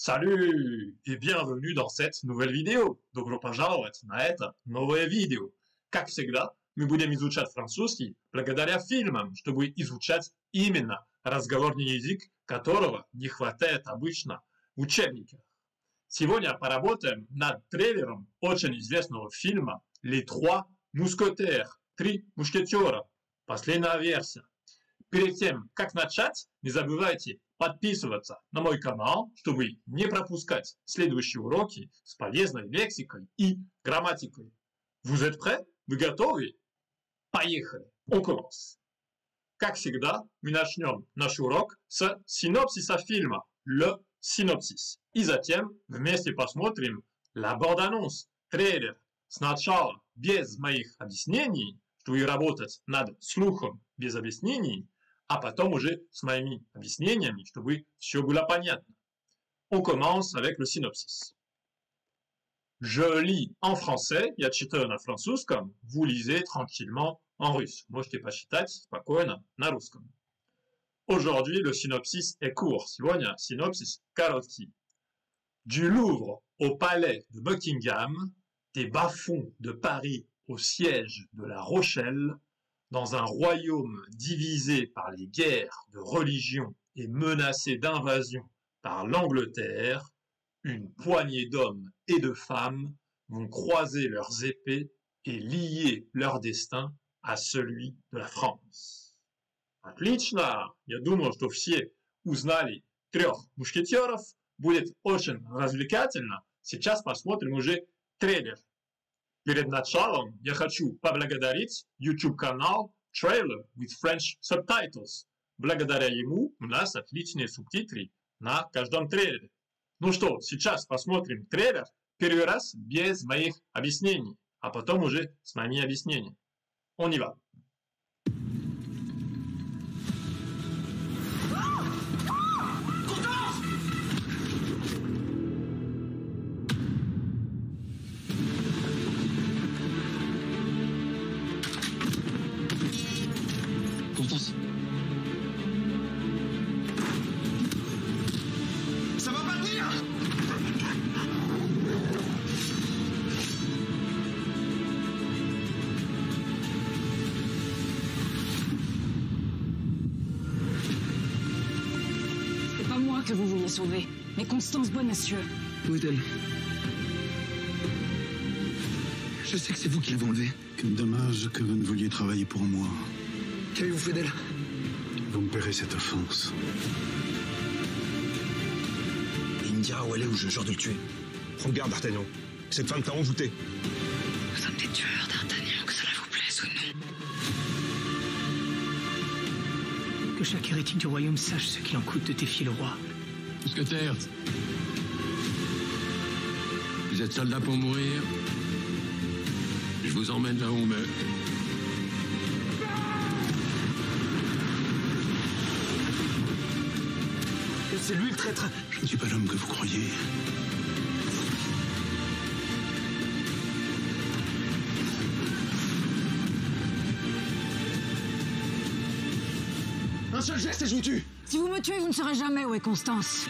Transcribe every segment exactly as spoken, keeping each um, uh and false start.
Salut и bienvenue dans cette nouvelle видео. Добро пожаловать на это новое видео. Как всегда, мы будем изучать французский благодаря фильмам, чтобы изучать именно разговорный язык, которого не хватает обычно в учебниках. Сегодня поработаем над трейлером очень известного фильма «Les Trois Mousquetaires» «Три мушкетера», последняя версия. Перед тем, как начать, не забывайте подписываться на мой канал, чтобы не пропускать следующие уроки с полезной лексикой и грамматикой. Vous êtes prêts? Вы готовы? Поехали! On commence! Как всегда, мы начнем наш урок с синопсиса фильма, le synopsis. И затем вместе посмотрим la bande-annonce, трейлер. Сначала без моих объяснений, чтобы работать над слухом без объяснений, а потом уже с моими объяснениями, чтобы все было понятно. On commence avec le synopsis. Je lis en français, я читаю на французском, vous lisez tranquillement en russe. Можете почитать спокойно на русском. Aujourd'hui, le synopsis est court. Сегодня синопсис короткий. Du Louvre au palais de Buckingham, des bas-fonds de Paris au siège de La Rochelle, dans un royaume divisé par les guerres de religion et menacé d'invasion par l'Angleterre, une poignée d'hommes et de femmes vont croiser leurs épées et lier leur destin à celui de la France. Отлично! Я думаю, что все узнали трех мушкетеров. Будет очень развлекательно. Сейчас посмотрим уже трейлер. Перед началом я хочу поблагодарить YouTube-канал Trailer with French Subtitles. Благодаря ему у нас отличные субтитры на каждом трейлере. Ну что, сейчас посмотрим трейлер первый раз без моих объяснений, а потом уже с моими объяснениями. On y va. Constance. Ça va pas tenir. C'est pas moi que vous vouliez sauver, mais Constance Bonacieux. Où est-elle? Je sais que c'est vous qui l'avez enlevée. Dommage que vous ne vouliez travailler pour moi. Qu'avez-vous fait d'elle? Vous me paierez cette offense. Il me dira où elle est ou je jure de le tuer. Prends garde, D'Artagnan. Cette femme t'a envoûté. Nous sommes des tueurs, d'Artagnan, que cela vous plaise ou non. Que chaque hérétique du royaume sache ce qu'il en coûte de défier le roi. Mousquetaire. Vous êtes soldat pour mourir. Je vous emmène là où on meurt. C'est lui le traître. Je ne suis pas l'homme que vous croyez. Un seul geste et je vous tue. Si vous me tuez, vous ne saurez jamais où est Constance.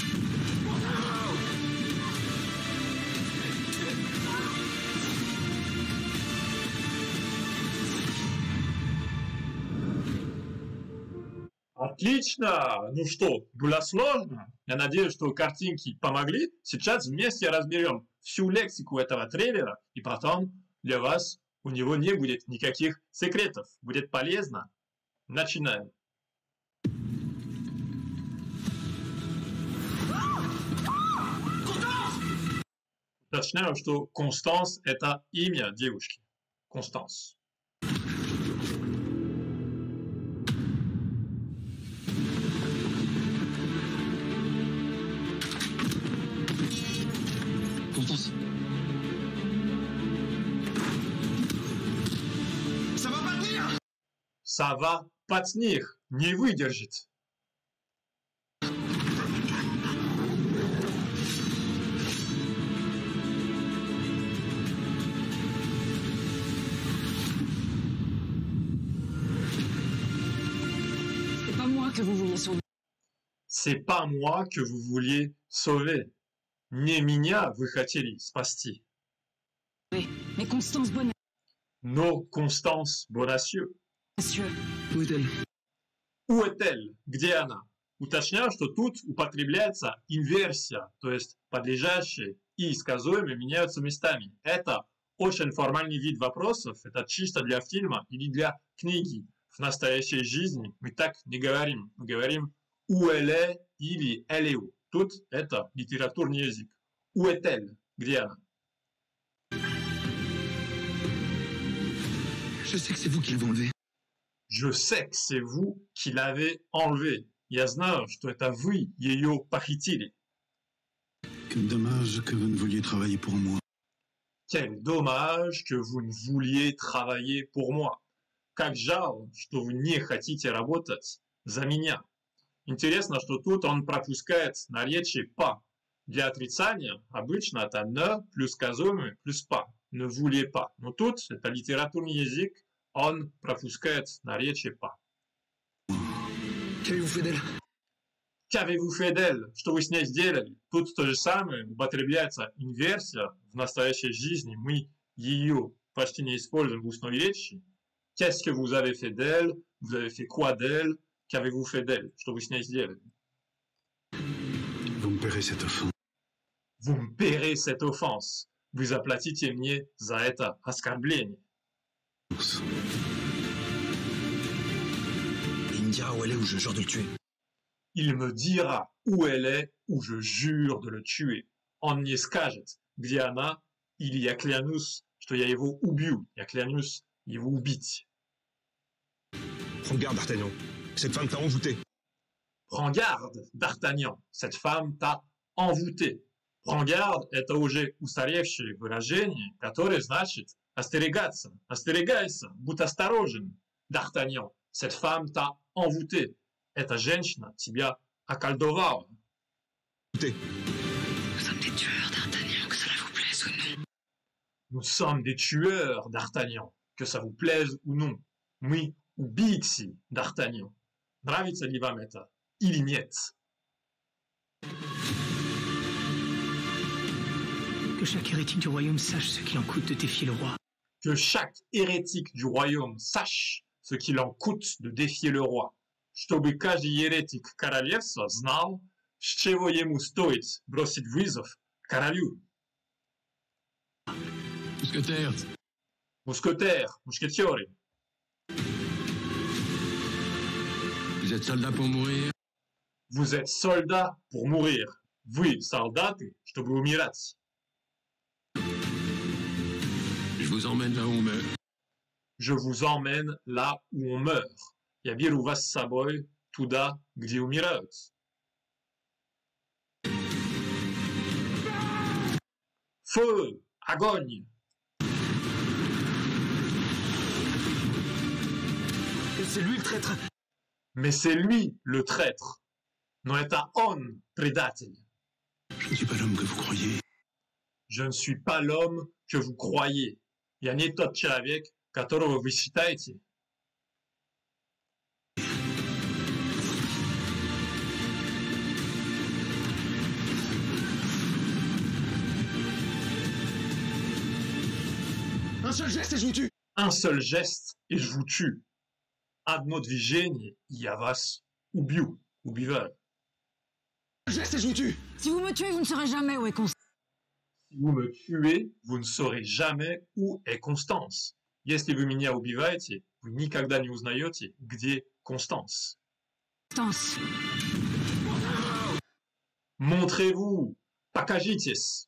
Отлично! Ну что, было сложно? Я надеюсь, что картинки помогли. Сейчас вместе разберем всю лексику этого трейлера, и потом для вас у него не будет никаких секретов. Будет полезно. Начинаем. Начинаем, что Констанс – это имя девушки. Констанс. Constance. Ça va pas tenir. Ça va pas tenir, не выдержит. C'est pas moi que vous vouliez sauver. C'est pas moi que vous vouliez sauver. Не меня вы хотели спасти. Mais Constance Bonacieux. Но Constance Bonacieux. Où est-elle? Où est-elle? Где она? Уточняю, что тут употребляется инверсия, то есть подлежащие и сказуемые меняются местами. Это очень формальный вид вопросов, это чисто для фильма или для книги. В настоящей жизни мы так не говорим. Мы говорим où elle est или elle est où. Тут это литературный язык. Où est-elle? Где она? Je sais que c'est vous qui l'avez enlevé. Je sais que c'est vous qui l'avez enlevé. Я знаю, что это вы ее похитили. Quel dommage que vous ne vouliez travailler pour moi. Quel dommage que vous ne vouliez travailler pour moi. Как жаль, что вы не хотите работать за меня. Интересно, что тут он пропускает наречие «pas». Для отрицания обычно это «ne» плюс сказуемый плюс «pas». Ne vouliez pas. Но тут это литературный язык, он пропускает наречие «pas». Qu'avez-vous fait d'elle? Qu'avez-vous fait d'elle? Что вы с ней сделали? Тут то же самое, употребляется инверсия. В настоящей жизни мы ее почти не используем в устной речи. Qu'est-ce que vous avez fait d'elle? Vous avez fait quoi d'elle? Qu'avez-vous fait d'elle? Что вы с ней сделали? Vous me paierez cette offense. Vous me paierez cette offense. Вы заплатите мне за это оскорбление. Il me dira où elle est ou je jure de le tuer. Il me dira où elle est, ou je jure de le tuer. Он мне скажет, где она, или я клянусь, что я его убью. Я клянусь его убить. Prends garde, D'Artagnan. Cette femme t'a envoûté. Prends garde, D'Артаньян. Cette femme t'a envoûté. Prends garde – это уже устаревшее выражение, которое значит остерегаться, остерегайся, будь осторожен. D'Артаньян. Cette femme t'a envoûté. Эта женщина тебя околдовала. Envoûté. Nous sommes des tueurs, D'Artagnan, que cela vous plaise ou non. Nous sommes des tueurs, D'Артаньян, que ça vous plaise ou non. Мы убийцы, D'Артаньян. Нравится ли вам это или нет? Que chaque hérétique du royaume sache ce qu'il en coûte de défier le roi. Que chaque hérétique du royaume sache ce qu'il en coûte de défier le roi. Чтобы каждый еретик королевства знал, с чего ему стоит бросить вызов королю. Mousquetaire, Mousquetaires, mousquetaires. vous êtes soldat pour mourir? Vous êtes soldats pour mourir. Вы солдаты, чтобы умирать. Je vous emmène là où on meurt. Je vous emmène là où on meurt. Я беру вас с собой туда, где умирают. Feu! Огонь! C'est lui le traître. Mais c'est lui le traître. Но это он предатель. Je ne suis pas l'homme que vous croyez. Je ne suis pas l'homme que vous croyez. Я не тот человек, которого вы считаете. Un seul geste et je vous tue. Un seul geste, et je vous tue. Одно движение, и я вас убью. Убиваю. Un geste et je vous tue. Si vous me tuez, vous ne saurez jamais où est Constance. Si vous me tuez, vous ne saurez jamais, où est Constance. Если вы меня убиваете, вы никогда не узнаете, где Constance. Constance. Montrez-vous. Покажитесь.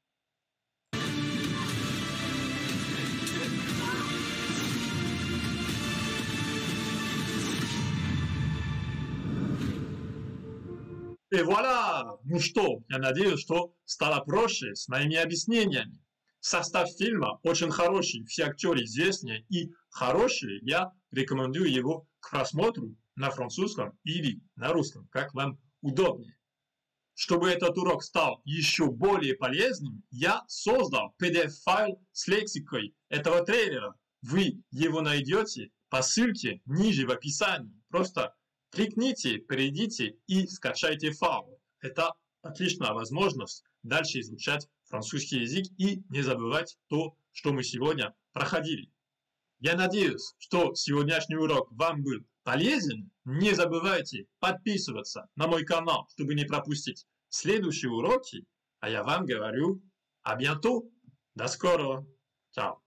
И voilà! Ну что, я надеюсь, что стало проще с моими объяснениями. Состав фильма очень хороший, все актеры известные и хорошие. Я рекомендую его к просмотру на французском или на русском, как вам удобнее. Чтобы этот урок стал еще более полезным, я создал пи ди эф-файл с лексикой этого трейлера. Вы его найдете по ссылке ниже в описании. Просто Кликните, перейдите и скачайте файлы. Это отличная возможность дальше изучать французский язык и не забывать то, что мы сегодня проходили. Я надеюсь, что сегодняшний урок вам был полезен. Не забывайте подписываться на мой канал, чтобы не пропустить следующие уроки. А я вам говорю, à bientôt. До скорого. Ciao.